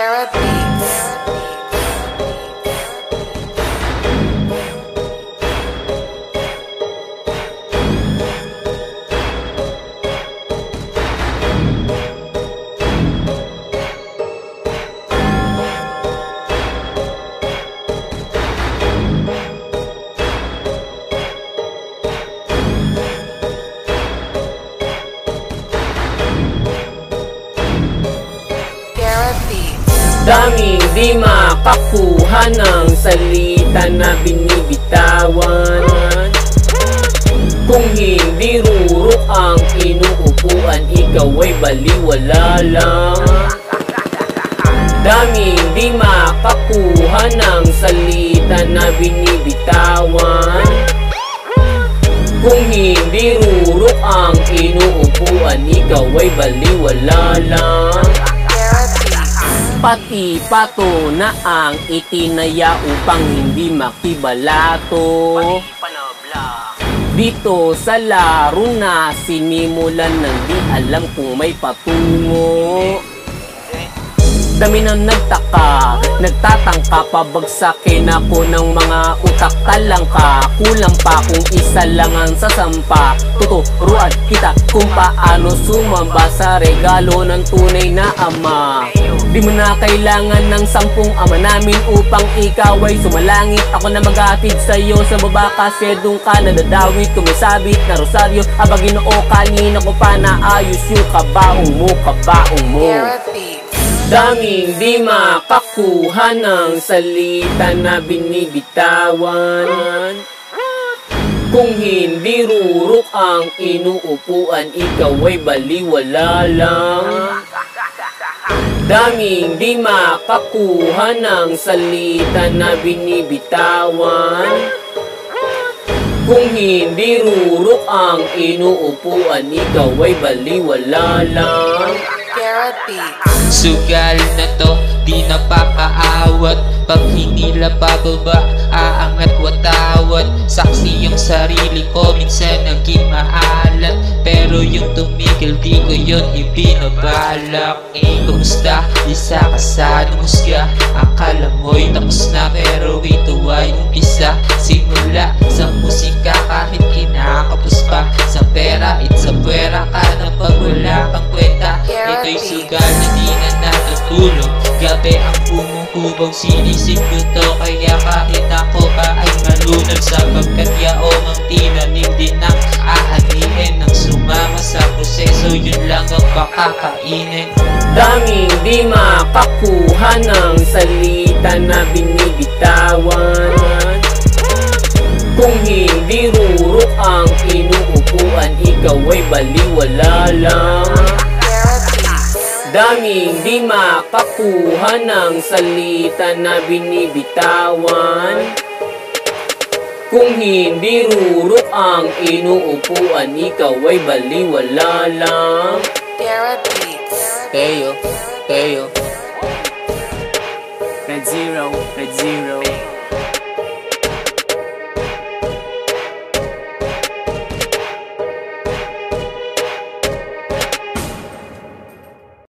Garrett Beats. Daming di makakuha ng salita na binibitawan. Kung hindi rurok ang inuupuan, ikaw ay baliwala lang. Daming di makakuha ng salita na binibitawan. Kung hindi rurok ang inuupuan, ikaw ay baliwala lang. Pati pato na ang itinaya upang hindi makibalato. Dito sa laro na sinimulan ng di alam kung may patungo. Dami nang nagtaka, nagtatangka, pabagsakin ako ng mga utak talangka. Kulang pa kung isa lang ang sasampa. Tuturuan kita kung paano sumamba sa regalo ng tunay na ama. Di mo na kailangan ng 10 ama namin upang ikaw ay sumalangit. Ako na maghatid sa'yo sa baba kasi doon ka nadadawit. Kumisabit na rosaryo, Ginoo, kanina ko pa naayos yung kabaong mo, kabaong mo. Daming di makakuha ng salita na binibitawan. Kung hindi rurok ang inuupuan, ikaw ay baliwala lang. Daming di makakuha ng salita na binibitawan. Kung hindi rurok ang inuupuan, ikaw ay baliwala lang. Garrett Beats. Sugal na to, di napakaawat. Pag hinila pababa, aangat watawat. Saksi yung sarili ko, minsan naging maalat. Pero yung tumigil, di ko yun ibinabalak. Kumusta? Isa ka sa numusga. Akala mo'y tapos na, pero ito ay umpisa. Simula sa musika kahit kinakapos pa. Sa pera, it's a pwera ka na pag wala kang kwenta. Ito'y sugal na di na natutulog. Gabi ang pumuhubog, sinisip ko to. Kaya kahit ako pa ay malunod, sapagkat yaong ang tinanim din ang aanihin. Nang sumama sa proseso, yun lang ang pakakainin. Daming di makakuha ng salita na binibitawan. Kung hindi rurok ang inuupuan, ikaw ay baliwala lang. Daming di makakuha ng salita na binibitawan. Kung hindi rurok ang inuupuan, ikaw ay baliwala lang. Garrett Beats. Teo, Teo. Red Zero, Red Zero.